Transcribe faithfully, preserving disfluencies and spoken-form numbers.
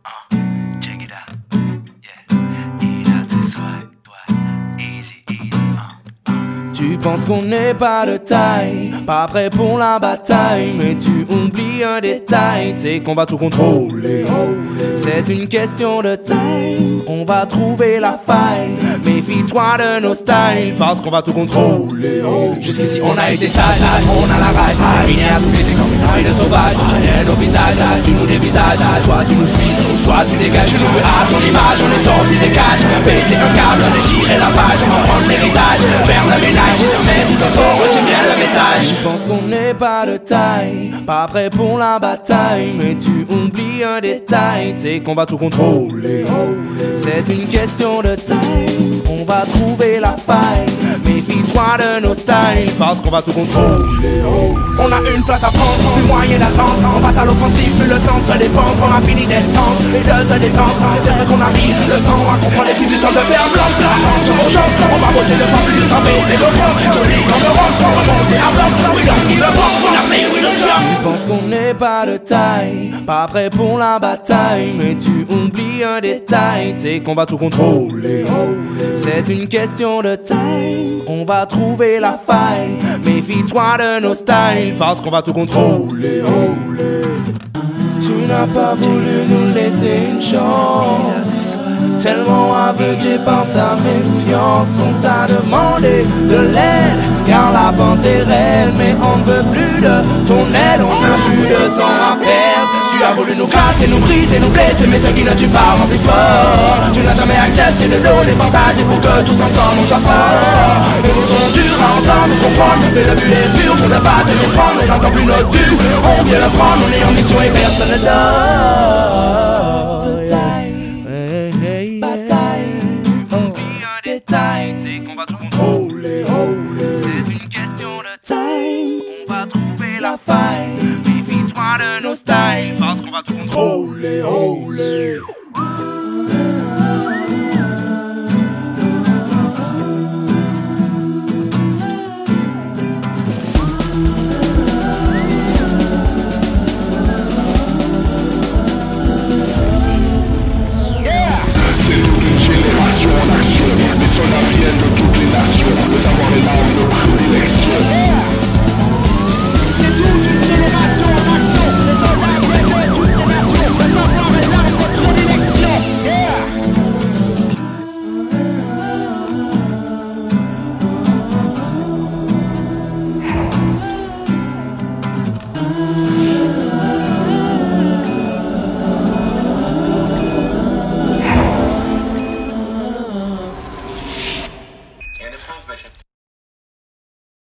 Uh, check it out. Yeah. Il a tes souhaits, ouais. Easy, easy. Uh, uh. Tu penses qu'on n'est pas de taille, pas prêt pour la bataille, mais tu oublies un détail, c'est qu'on va tout contrôler. C'est une question de taille, on va trouver la faille. Méfie-toi de nos styles, parce qu'on va tout contrôler. Jusqu'ici on a été sage, on a la rage, aligné à tous les comme une taille de sauvage. Derrière nos visages, tu nous dévisages, soit tu nous suis, soit tu dégages. Tu nous veux à ton image, on est sorti des cages. Péter un câble, déchirer la page, on va prendre l'héritage, faire le ménage. Si jamais tout en sort, retiens bien le message. Tu penses qu'on n'est pas de taille, pas prêt pour la bataille, mais tu oublies un détail, c'est qu'on va tout contrôler. C'est une question de taille, on va trouver la faille. Méfie-toi de nos styles, parce qu'on va tout contrôler. On a une place à prendre, plus moyen d'attendre. On passe à l'offensive, plus le temps de se défendre. On a fini d'être tendre et de se détendre. C'est qu'on arrive, le temps à comprendre et du temps de faire blanc, blanc. Sur mon choc, on va bosser de plus plus sans baisser le rock. Joli comme le rock, on va monter à bloc, bloc. We don't give a fuck, on a payé with a job. Tu penses qu'on n'est pas de taille, pas prêt pour la bataille, mais tu oublies un détail, c'est qu'on va tout contrôler. C'est une question de taille, on va trouver la faille. Méfie-toi de nos styles, parce qu'on va tout contrôler. Tu n'as pas voulu nous laisser une chance, tellement aveuglé par ta méfiance. On t'a demandé de l'aide, car la pente est raide, mais on ne veut plus de ton aide, on n'a plus de temps à perdre. Tu as voulu nous casser, nous briser, nous blesser, mais ce qui ne tue pas rend plus fort. Tu n'as jamais accepté de l'eau, les partager pour que tous ensemble on soit forts. Et nous serons durs à entendre, nous comprendre, mais le but est pur pour ne pas te nous prendre. On n'entend plus notre dû, on vient le prendre, on est en mission et personne ne dort. De taille, bataille, oublie un détail, c'est qu'on va tout contrôler. C'est une question de time, on va trouver la faille. Méfie-toi de nos styles, parce qu'on va tout contrôler.